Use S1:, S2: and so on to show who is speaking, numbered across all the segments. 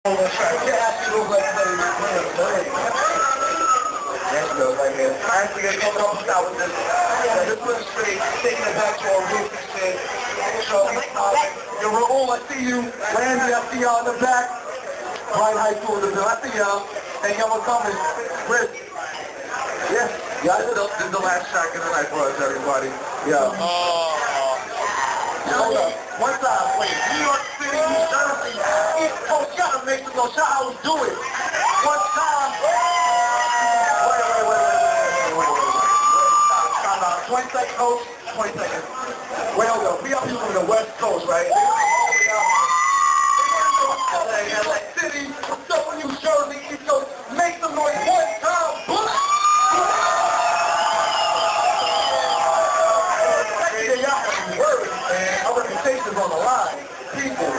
S1: That's good right here. I actually got to come up with this. This was straight, taking it back to our roots and shit. So, yo, Raul, I see you. Randy, I see y'all in the back. Bright High School, I see y'all. Thank y'all for coming. Chris. Yes. Yeah, this is the last track of the night for us, everybody. Yeah. Hold up. One time, wait. New York City, New Jersey, East Coast, y'all make some noise. Show how we do it. One time. Time out. 20 seconds, coach. 20 seconds. Wait, hold up. We up here from the West Coast, right? LA City, what's up in New Jersey, East Coast? Make some noise. One time. Our reputation's on the line. People.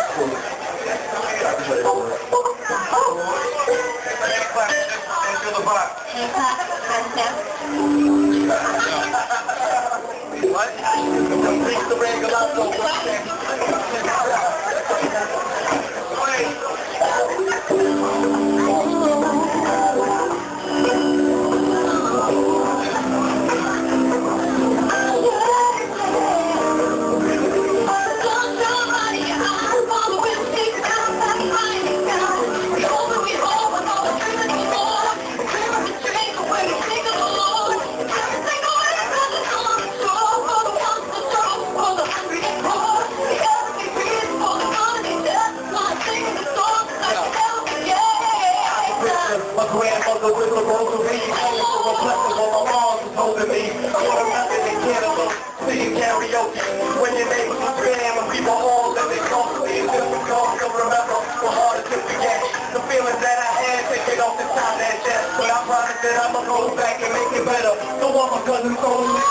S1: My grandmother with the rosary, for a blessing on my arms was holding me. I want to remember in Canada, singing karaoke. When your neighbors was scam and people all that they talk to me. It's just because to remember what hard it is to get. The feelings that I had taken off the top of that chest. But I promise that I'ma go back and make it better. The one my cousin told me.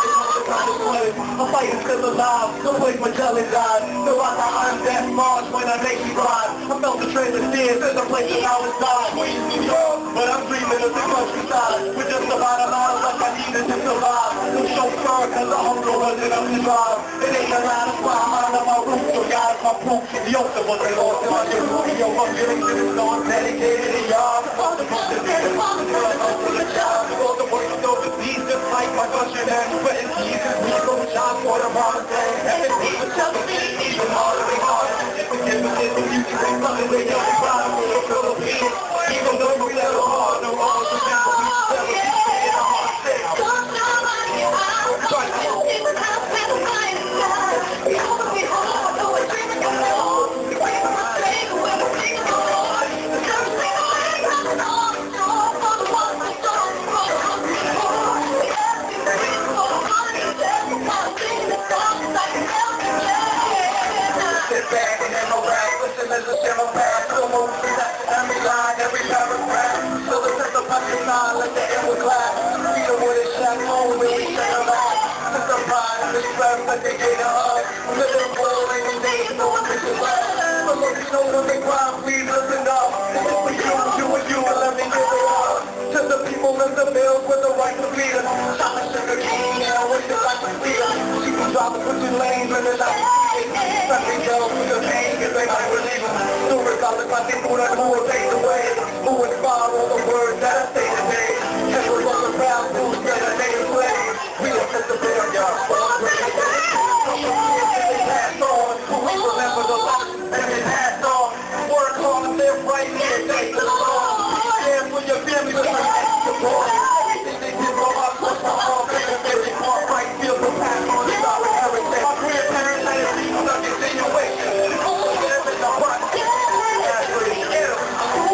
S1: I'm fighting still alive, the place Magellan died. So I thought I'm that Mars when I make you ride. I felt the trail of tears in the place that I was dying. New York, but I'm dreaming of the countryside. With just about a lot of luck I needed to survive. No chauffeur cause the hunger wasn't up to drive. It ain't a lot of fly, mine on my roof, so God's my proof. The ocean was lost in my new yo, my feelings to the storm, dedicated to y'all. All the books that made it possible, I'm for the job. All the work of the beast, just like my country man. Sweating Jesus, we go shop for the modern day. And people tell me, even harder and harder. If we get with this, you can say something they don't be proud of. The Philippines, even though we let it hard, no all the now we never be in a hard state. Don't know about you, I'm going to the house with the fire inside. We all be hard, no we're dreaming of the Lord. We pray for my sake, we're the king of the Lord. The curse ain't the way, coming on the shore. For the ones we saw, for the hungry poor. We have to be free for the money, death. I'm singing the songs like an elder. Sit back and have no rap, listen as a shimmer pass. So move through that every line, every paragraph. So the sense of punchline, let the air will clap. See the wood is shot home when we shut them out. Since the pride and the strength that they gave to us. Living full in the days, no one can survive. So look, you know when they grind, please listen up. This is for you and you, and let me give it up. To the people in the bills with the right to lead us. Shot the sugar king, and I wish the life was sweeter. She can drop the pushing lanes when the light is sweet. Something goes with the pain, cause they might relieve us. So regardless, I think who will take the way. Who inspire all the words that I say today. And we're on the proud news that I made a play. We are just a bit of y'all. They pass on, who we remember the life that they passed on. Work hard and live right here, thank the Lord. Stand for your family, but your boy. Everything they did wrong, I push my heart, make a very smart, right, feel the pass on, it's our inheritance. My grandparents had a deep continuation. All of them in the rock. That's where they get them.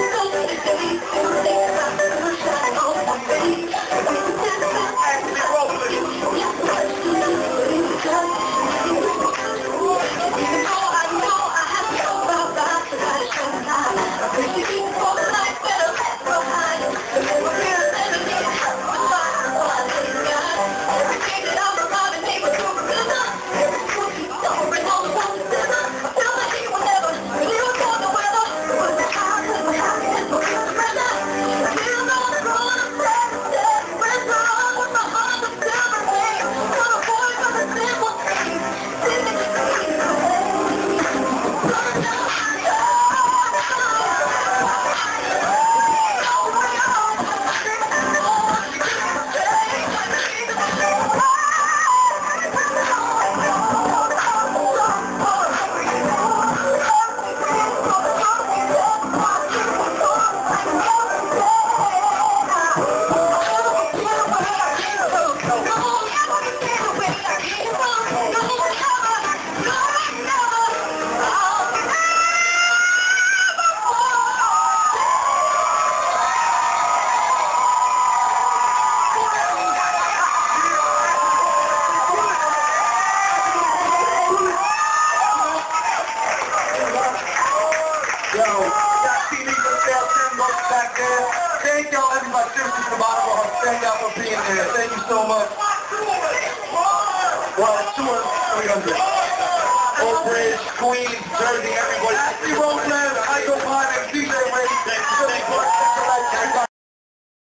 S1: Actually rolling. back there. Thank y'all, everybody, seriously, from the bottom of our heart. Thank y'all for being there. Thank you so much. Well, 300. Oak Ridge, Queens, Jersey, everybody. Ashley Roseland, Michael Pine, and